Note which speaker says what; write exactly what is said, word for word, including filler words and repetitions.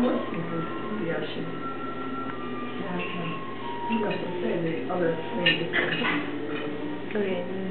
Speaker 1: I'm waiting for the ocean. Yeah, okay. You have to say the other thing.
Speaker 2: Okay.